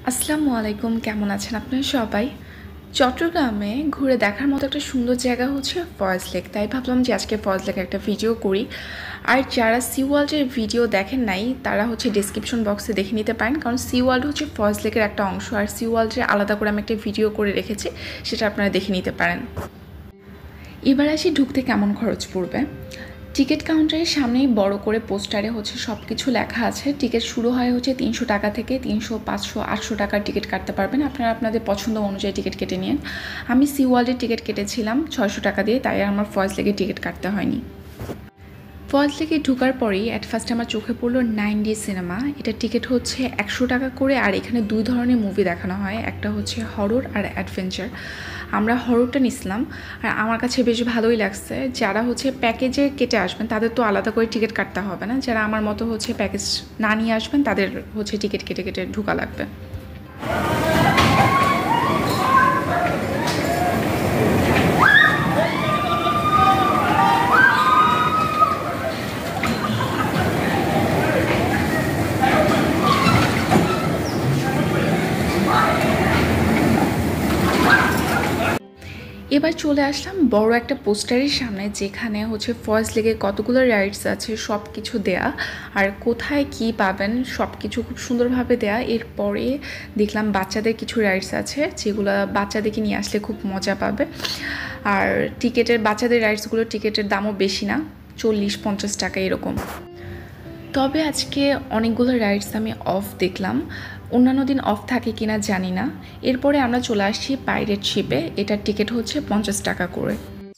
আসসালামু আলাইকুম, কেমন আছেন আপনারা সবাই? চট্টগ্রামে ঘুরে দেখার মতো একটা সুন্দর জায়গা হচ্ছে ফয়েজ লেক। তাই ভাবলাম যে আজকে ফয়েজ লেকের একটা ভিডিও করি। আর যারা সি ওয়ার্ল্ডের ভিডিও দেখেন নাই তারা হচ্ছে ডেসক্রিপশন বক্সে দেখে নিতে পারেন, কারণ সি ওয়ার্ল্ড হচ্ছে ফয়েজ লেকের একটা অংশ, আর সি ওয়ার্ল্ডের আলাদা করে আমি একটা ভিডিও করে রেখেছি, সেটা আপনারা দেখে নিতে পারেন। এবার আসি ঢুকতে কেমন খরচ পড়বে। টিকিট কাউন্টারের সামনেই বড় করে পোস্টারে হচ্ছে সব কিছু লেখা আছে। টিকিট শুরু হয় হচ্ছে 300 টাকা থেকে, 300, 500, 800 টাকার টিকিট কাটতে পারবেন। আপনারা আপনাদের পছন্দ অনুযায়ী টিকিট কেটে নিন। আমি সি ওয়ার্ল্ডের টিকিট কেটেছিলাম 600 টাকা দিয়ে, তাই আমার ফয়েজ লেকের টিকিট কাটতে হয়নি। ফয়েজ লেকে ঢোকার পরেই অ্যাট ফার্স্ট আমার চোখে পড়লো 9D সিনেমা। এটার টিকিট হচ্ছে 100 টাকা করে, আর এখানে দুই ধরনের মুভি দেখানো হয়, একটা হচ্ছে হরর আর অ্যাডভেঞ্চার। আমরা হররটা নিছিলাম, আর আমার কাছে বেশ ভালোই লাগছে। যারা হচ্ছে প্যাকেজে কেটে আসবেন তাদের তো আলাদা করে টিকিট কাটতে হবে না, যারা আমার মতো হচ্ছে প্যাকেজ না নিয়ে আসবেন তাদের হচ্ছে টিকিট কেটে কেটে ঢোকা লাগবে। এবার চলে আসলাম বড় একটা পোস্টারের সামনে, যেখানে হচ্ছে ফয়েজ লেকে কতগুলো রাইডস আছে সব কিছু দেয়া, আর কোথায় কি পাবেন সব কিছু খুব সুন্দরভাবে দেয়া। এরপরে দেখলাম বাচ্চাদের কিছু রাইডস আছে, যেগুলো বাচ্চাদেরকে নিয়ে আসলে খুব মজা পাবে। আর বাচ্চাদের রাইডসগুলো টিকিটের দামও বেশি না, 40-50 টাকা এরকম। তবে আজকে অনেকগুলো রাইডস আমি অফ দেখলাম, অন্যান্য দিন অফ থাকে কিনা জানি না। এরপরে আমরা চলে আসছি পাইরেট শিপে। এটার টিকিট হচ্ছে 50 টাকা করে।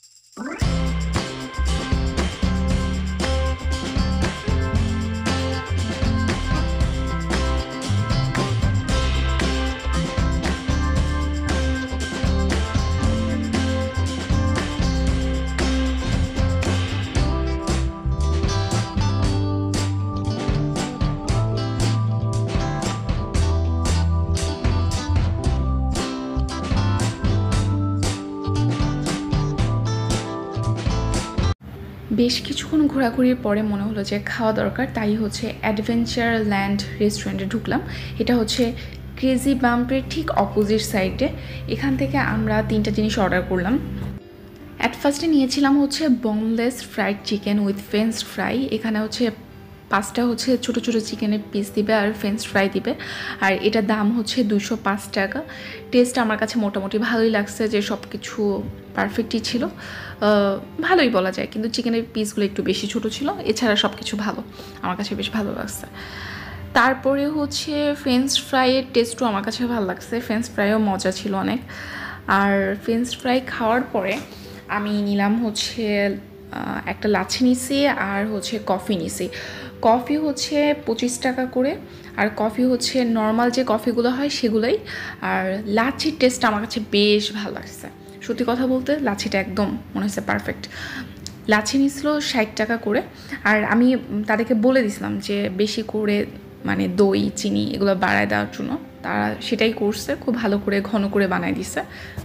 বেশ কিছুক্ষণ ঘোরাঘুরির পরে মনে হলো যে খাওয়া দরকার, তাই হচ্ছে অ্যাডভেঞ্চার ল্যান্ড রেস্টুরেন্টে ঢুকলাম। এটা হচ্ছে ক্রেজি বাম্পের ঠিক অপোজিট সাইডে। এখান থেকে আমরা 3টা জিনিস অর্ডার করলাম। অ্যাট ফার্স্টে নিয়েছিলাম হচ্ছে boneless fried chicken with French fry. এখানে হচ্ছে 5টা হচ্ছে ছোটো ছোটো চিকেনের পিস দিবে আর ফ্রেঞ্চ ফ্রাই দিবে, আর এটার দাম হচ্ছে 205 টাকা। টেস্ট আমার কাছে মোটামুটি ভালোই লাগছে, যে সব কিছু পারফেক্টই ছিল, ভালোই বলা যায়, কিন্তু চিকেনের পিসগুলো একটু বেশি ছোটো ছিল। এছাড়া সব কিছু ভালো, আমার কাছে বেশ ভালো লাগছে। তারপরে হচ্ছে ফ্রেঞ্চ ফ্রাইয়ের টেস্টও আমার কাছে ভালো লাগছে, ফ্রেঞ্চ ফ্রাইও মজা ছিল অনেক। আর ফ্রেঞ্চ ফ্রাই খাওয়ার পরে আমি নিলাম হচ্ছে একটা লাচ্ছি নিছি, আর হচ্ছে কফি নিছি। কফি হচ্ছে 25 টাকা করে, আর কফি হচ্ছে নর্মাল যে কফিগুলো হয় সেগুলোই। আর লাচ্ছির টেস্ট আমার কাছে বেশ ভালো লাগছে, সত্যি কথা বলতে লাচ্ছিটা একদম মনে হচ্ছে পারফেক্ট। লাচ্ছি নিছিল 60 টাকা করে, আর আমি তাদেরকে বলে দিছিলাম যে বেশি করে মানে দই চিনি এগুলো বাড়ায় দেওয়ার জন্য, তারা সেটাই করছে, খুব ভালো করে ঘন করে বানায় দিছে।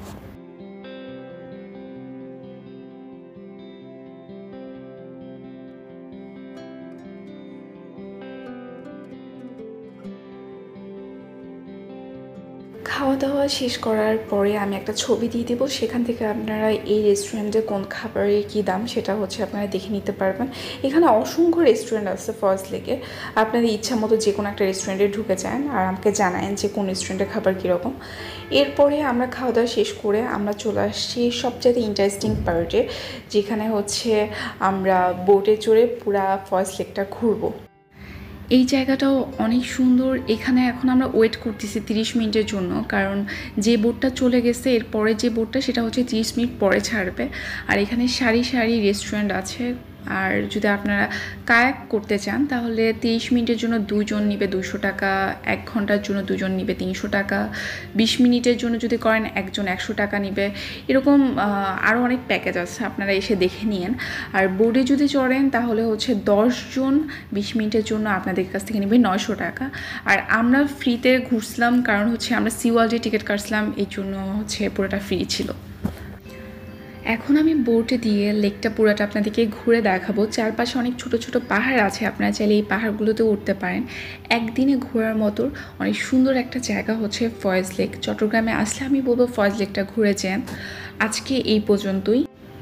খাওয়া দাওয়া শেষ করার পরে আমি একটা ছবি দিয়ে দেবো, সেখান থেকে আপনারা এই রেস্টুরেন্টে কোন খাবারের কী দাম সেটা হচ্ছে আপনারা দেখে নিতে পারবেন। এখানে অসংখ্য রেস্টুরেন্ট আছে ফয়েজ লেকে, আপনাদের ইচ্ছা মতো যে কোনো একটা রেস্টুরেন্টে ঢুকে যান আর আমাকে জানায়েন যে কোন রেস্টুরেন্টের খাবার কীরকম। এরপরে আমরা খাওয়া দাওয়া শেষ করে আমরা চলে আসছি সবচেয়ে ইন্টারেস্টিং পার্টে, যেখানে হচ্ছে আমরা বোটে চড়ে পুরা ফয়েজ লেকটা ঘুরবো। এই জায়গাটাও অনেক সুন্দর। এখানে এখন আমরা ওয়েট করতেছি 30 মিনিটের জন্য, কারণ যে বোটটা চলে গেছে এরপরে যে বোটটা সেটা হচ্ছে 30 মিনিট পরে ছাড়বে। আর এখানে সারি সারি রেস্টুরেন্ট আছে, আর যদি আপনারা কায়াক করতে চান তাহলে 30 মিনিটের জন্য 2 জন নিবে 200 টাকা, 1 ঘন্টার জন্য 2 জন নিবে 300 টাকা, 20 মিনিটের জন্য যদি করেন একজন 100 টাকা নিবে। এরকম আরও অনেক প্যাকেজ আছে, আপনারা এসে দেখে নিন। আর বোর্ডে যদি চড়েন তাহলে হচ্ছে 10 জন 20 মিনিটের জন্য আপনাদের কাছ থেকে নিবে 900 টাকা। আর আমরা ফ্রিতে ঘুরছিলাম, কারণ হচ্ছে আমরা সি ওয়ার্ল্ডে টিকিট কাটছিলাম, এই জন্য হচ্ছে পুরোটা ফ্রি ছিল। এখন আমি বোটে দিয়ে লেকটা পুরাটা আপনাদেরকে ঘুরে দেখাবো। চারপাশে অনেক ছোট ছোট পাহাড় আছে, আপনারা চাইলে এই পাহাড়গুলোতেও উঠতে পারেন। একদিনে ঘোরার মতো অনেক সুন্দর একটা জায়গা হচ্ছে ফয়েজ লেক। চট্টগ্রামে আসলে আমি বলবো ফয়েজ লেকটা ঘুরে যান। আজকে এই পর্যন্তই।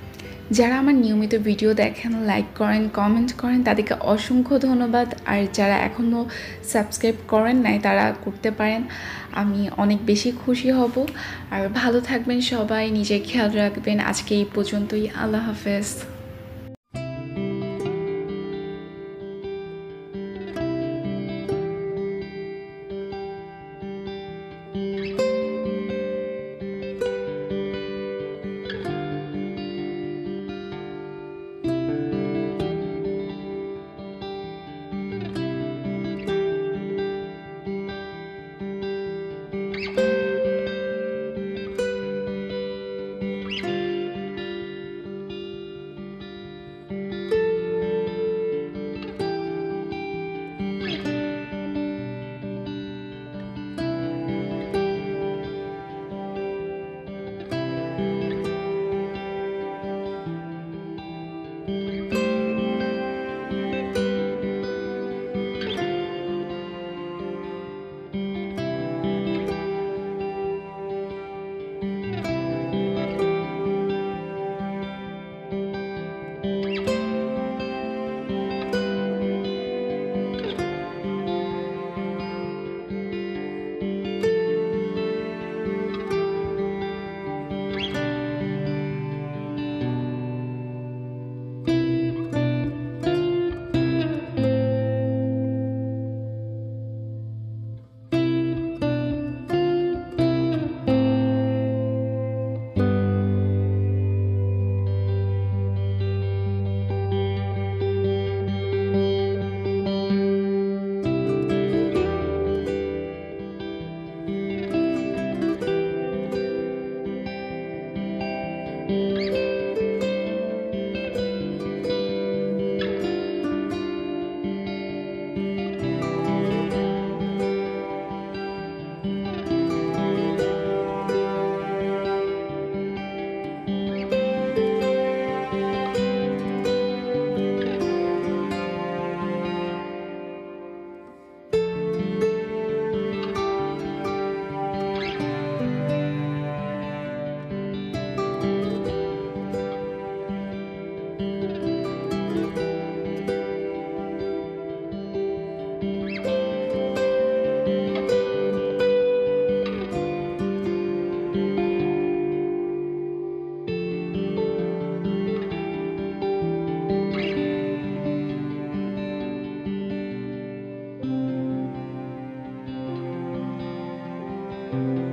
যারা আমার নিয়মিত ভিডিও দেখেন, লাইক করেন, কমেন্ট করেন, তাদেরকে অসংখ্য ধন্যবাদ। আর যারা এখনও সাবস্ক্রাইব করেন নাই তারা করতে পারেন, আমি অনেক বেশি খুশি হব। আর ভালো থাকবেন সবাই, নিজের খেয়াল রাখবেন। আজকে এই পর্যন্তই, আল্লাহ হাফেজ। you